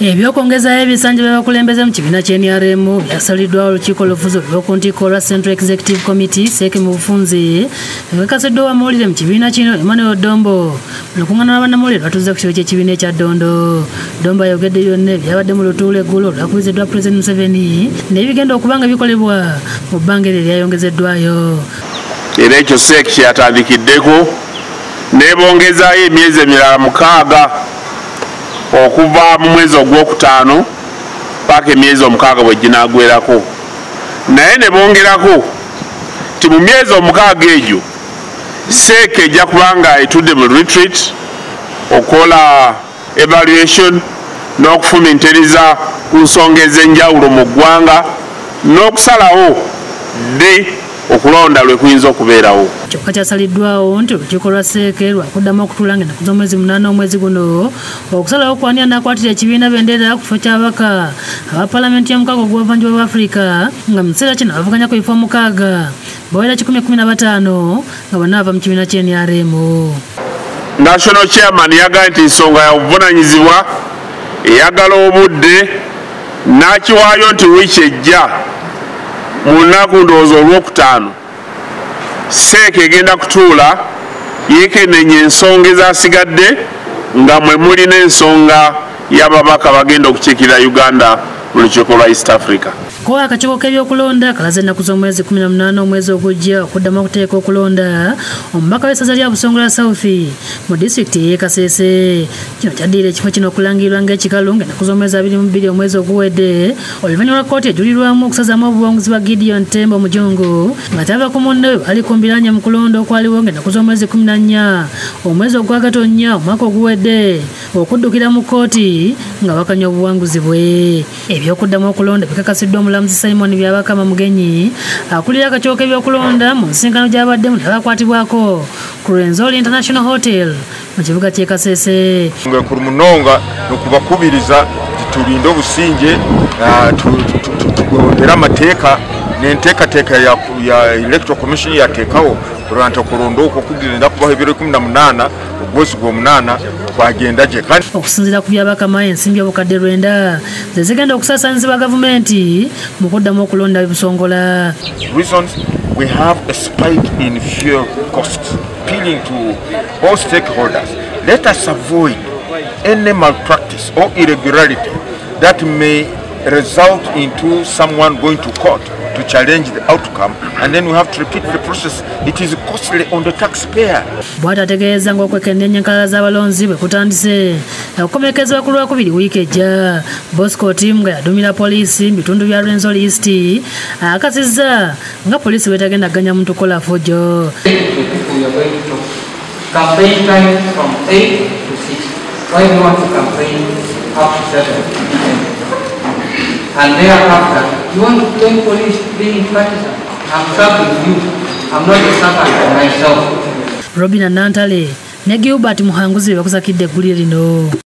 Ebyokwongezaayo ebisanja by'abakulembeze mu kibiina ky'NRM byasaliddwawo Olukiiko olw'oku olwa Central Executive Committee CEC mu bufunze ebikasiddwa amawulire mu kibiina kino Emmanuel Dombo lukuŋŋaana lw'abannamawulire lwatuuze ku kigo ky'ekibiina ekya Dondo. Dombo ayogedde byonna ebyabadde mu lutuula eggulo olwakubiziddwa Pulezidenti Museveni n'ebigenda okuba nga bikolebwa mu bbanga eryo eryayongezeddwayo. Era ekyo CEC kyatandikiddeko n'ebongezaayo emyezi emirala 6 okuva mu mwezi ogw'okutaano paka emyezi 6 bwe ginagwerako. Naye ne bongerako ti mu myezi 6 egyo CEC ejja kubanga etudde mu retreat okola evaluation n'okufumiitiriza ku nsonga ez'enjawulo mu ggwanga n'okusalawo dde okulonda lwe kuyinza okubeerawo. Kyokka kyasaliddwawo nti Olukiiko lwa CEC lwakuddamu okutuula ng'ennaku z'omwezi 8 omwezi guno okusalawo okuwanira n'akwatira ekibiina bendera ku kifo ky'ababaka aba Paalamenti y'omukaaga ogw'obuvanjuba bwa Afrika nga mu kiseera kino abavuganya ku bifo 6 bawera 115 nga bonna bava mu kibiina ky'NRM. National Chairman yagambye nti ensonga ya buvunaanyizibwa eyagala obudde n'akiwaayo nti wiiki ejja mu lunaku ndowooza olw'okutaano CEC egenda kutuula yeekennenya ensonga ezasigadde nga mwe muli n'ensonga y'ababaka bagenda okukiikirira Uganda mu Lukiiko lwa East Africa. Ko akakiiko k'ebyokulonda kalaze ennaku z'omwezi 18 omwezi ogujja okuddamu okuteeka okulonda omubaka w'essaza lya Busongola South mu disitulikiti y'e Kasese. Kino kyaddiira ekifo kino okulangirirwa ng'ekikalu ng'ennaku z'omwezi 22 omwezi oguwedde oluvannyuma lwa kkooti ejulirwamu okusazaamu obuwanguzi bwa Gideon Tembo Mujongo nga tava ku munne we bali ku mbiranye mu kulonda okwaliwo ng'ennaku z'omwezi 14 omwezi ogwa Gatonnya omwaka oguwedde okuddukira mu kkooti nga bakanya obuwanguzi bwe. Ebyokuddamu okulonda bikakasiddwa Omulamuzi Simon Byabakama Mugenyi akulira akakiiko k'ebyokulonda mu nsisinkano gy'abaddemu n'abakwatibwako ku Rwenzori International Hotel mu kibuga ky'e Kasese. Ngekuru munonga nokubakubiriza tulinde obusinge tugondera amateeka n'enteekateeka ya Electoral Commission yateekawo kulwanta okulonda okwo kugenda kubaho ebiro 18 ogwezi gw'omunaana twagenda gye. Okusinziira ku Byabakama ensimbi obukadde 9 ze zigenda okusaasaanyizibwa gavumenti mu kuddamu okulonda Busongola. Reasons we have a spike in fuel costs appealing to all stakeholders. Let us avoid any malpractice or irregularity that may result into someone going to court to challenge the outcome, and then we have to repeat the process. It is costly on the taxpayer. Bw'atategeeza ng'okwekennenya enkalala z'abalonzi bwe kutandise okukomekerezebwa ku Lwakubiri wiiki ejja. Bosco Tim nga yadumira poliisi mu bitundu bya Rwenzori East akasizza nga poliisi bwetagenda kuganya muntu kola fojjo. Campaign time from 8 to 6. Why do you want to campaign up to 7? And thereafter, you want to claim police being partisan. I'm serving you. I'm not a servant for myself. Robina Nantale ne Gilbert Muhanguzi bakusakidde eggulire lino.